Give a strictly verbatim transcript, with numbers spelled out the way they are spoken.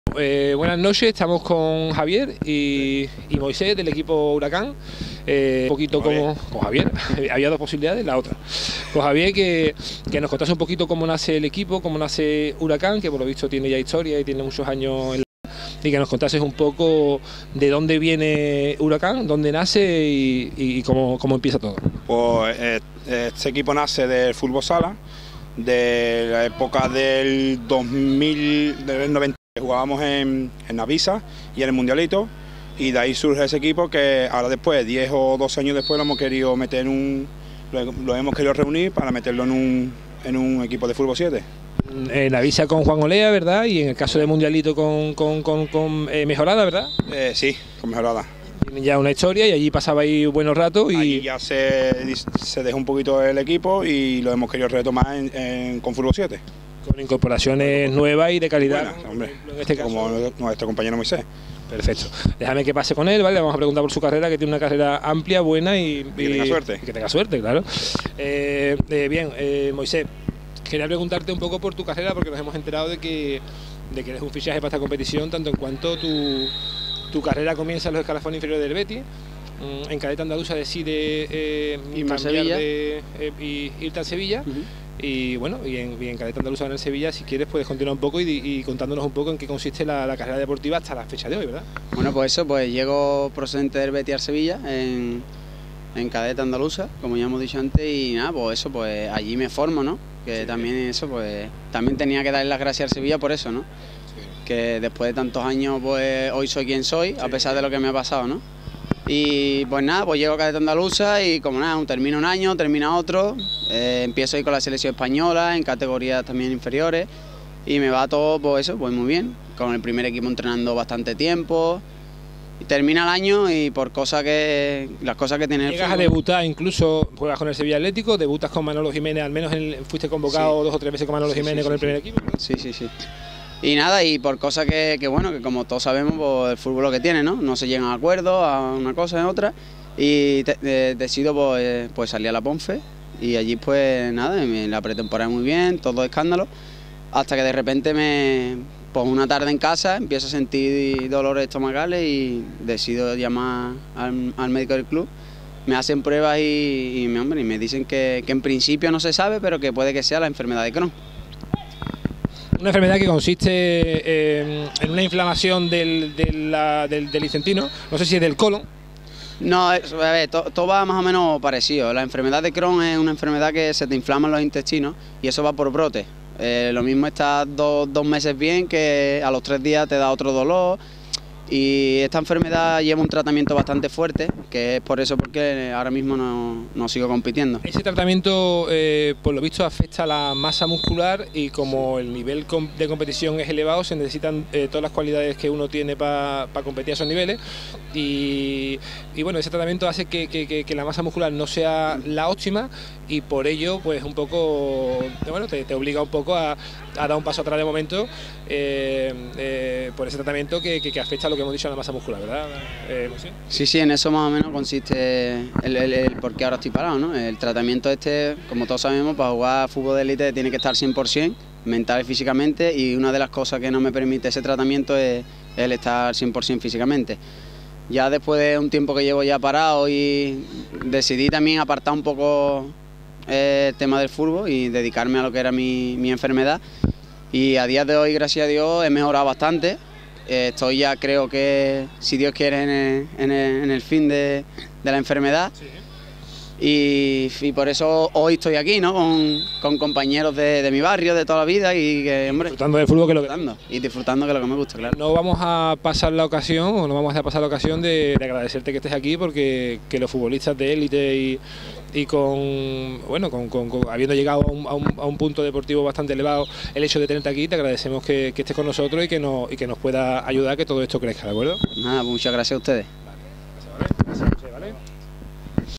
Eh, buenas noches, estamos con Javier y, y Moisés del equipo Huracán. Eh, un poquito como con Javier, había dos posibilidades, la otra. Con Javier que, que nos contase un poquito cómo nace el equipo, cómo nace Huracán, que por lo visto tiene ya historia y tiene muchos años en la... y que nos contases un poco de dónde viene Huracán, dónde nace y, y cómo, cómo empieza todo. Pues eh, este equipo nace del fútbol sala, de la época del dos mil, del noventa. Jugábamos en, en Navisa y en el Mundialito, y de ahí surge ese equipo que ahora después, diez o doce años después, lo hemos querido meter en un, lo, lo hemos querido reunir para meterlo en un, en un equipo de fútbol siete. En Navisa con Juan Olea, ¿verdad? Y en el caso de Mundialito con, con, con, con eh, Mejorada, ¿verdad? Eh, sí, con Mejorada. Tienen ya una historia y allí pasabais buenos ratos y... Ahí ya se, se dejó un poquito el equipo y lo hemos querido retomar en, en, con fútbol siete. Con incorporaciones nuevas y de calidad. Buenas, hombre, en este caso, como nuestro compañero Moisés. Perfecto. Déjame que pase con él, ¿vale? Vamos a preguntar por su carrera, que tiene una carrera amplia, buena y... Y que tenga suerte. Y que tenga suerte, claro. Eh, eh, bien, eh, Moisés, quería preguntarte un poco por tu carrera, porque nos hemos enterado de que, de que eres un fichaje para esta competición, tanto en cuanto tu, tu carrera comienza en los escalafones inferiores del Betis. En Cadete Andaluza decide eh, cambiar Sevilla. de eh, y irte a Sevilla. Uh-huh. Y bueno, y en, y en Cadete Andaluza en el Sevilla, si quieres puedes continuar un poco y, y contándonos un poco en qué consiste la, la carrera deportiva hasta la fecha de hoy, ¿verdad? Bueno, pues eso, pues llego procedente del Betis a Sevilla en, en Cadete Andaluza, como ya hemos dicho antes, y nada, pues eso, pues allí me formo, ¿no? Que sí. También eso, pues también tenía que darle las gracias al Sevilla por eso, ¿no? Sí. Que después de tantos años, pues hoy soy quien soy, sí, a pesar sí. de lo que me ha pasado, ¿no? Y pues nada, pues llego a Cadete Andaluza y como nada, termino un año, termina otro, eh, empiezo ahí con la selección española, en categorías también inferiores, y me va todo, pues eso, pues muy bien, con el primer equipo entrenando bastante tiempo, y termina el año y por cosas que, las cosas que tiene el Llegas fútbol. a debutar, incluso juegas con el Sevilla Atlético, debutas con Manolo Jiménez, al menos en, fuiste convocado sí. dos o tres veces con Manolo sí, Jiménez sí, con sí, el primer sí. equipo. Sí, sí, sí. Y nada, y por cosas que, que bueno, que como todos sabemos, pues el fútbol lo que tiene, ¿no? No se llegan a acuerdos a una cosa y a otra, y te, de, decido pues, pues salir a la Ponfe, y allí pues nada, la pretemporada muy bien, todo escándalo, hasta que de repente me, pues una tarde en casa empiezo a sentir dolores estomacales y decido llamar al, al médico del club. Me hacen pruebas y, y, hombre, y me dicen que, que en principio no se sabe, pero que puede que sea la enfermedad de Crohn. Una enfermedad que consiste eh, en una inflamación del, del, la, del, del intestino, no sé si es del colon. No, a ver, todo to va más o menos parecido. La enfermedad de Crohn es una enfermedad que se te inflaman los intestinos y eso va por brotes. Eh, lo mismo está do, dos meses bien que a los tres días te da otro dolor. Y esta enfermedad lleva un tratamiento bastante fuerte, que es por eso porque ahora mismo no, no sigo compitiendo. Ese tratamiento, eh, por lo visto, afecta a la masa muscular y como el nivel de competición es elevado, se necesitan eh, todas las cualidades que uno tiene para pa competir a esos niveles. Y, y bueno, ese tratamiento hace que, que, que, que la masa muscular no sea la óptima y por ello, pues un poco, bueno, te, te obliga un poco a, a dar un paso atrás de momento eh, eh, por ese tratamiento que, que, que afecta a lo que hemos dicho a la masa muscular, ¿verdad? Eh, ¿sí? sí, sí, en eso más o menos consiste el, el, el por qué ahora estoy parado, ¿no? El tratamiento este, como todos sabemos, para jugar fútbol de élite tiene que estar cien por cien, mental y físicamente, y una de las cosas que no me permite ese tratamiento es el estar cien por cien físicamente. Ya después de un tiempo que llevo ya parado y decidí también apartar un poco el tema del fútbol y dedicarme a lo que era mi, mi enfermedad, y a día de hoy, gracias a Dios, he mejorado bastante. Estoy ya, creo que, si Dios quiere, en el, en el, en el fin de, de la enfermedad. Sí. Y, y por eso hoy estoy aquí, ¿no? Con, con compañeros de, de mi barrio, de toda la vida, y que, hombre, disfrutando del fútbol, que lo que... y disfrutando, que es lo que me gusta, claro. No vamos a pasar la ocasión, o no vamos a pasar la ocasión de, de agradecerte que estés aquí, porque que los futbolistas de élite y, y con, bueno, con, con, con habiendo llegado a un, a, un, a un punto deportivo bastante elevado, el hecho de tenerte aquí, te agradecemos que, que estés con nosotros y que, nos, y que nos pueda ayudar a que todo esto crezca, ¿de acuerdo? Nada, muchas gracias a ustedes. Vale, gracias, vale. Gracias, ¿vale?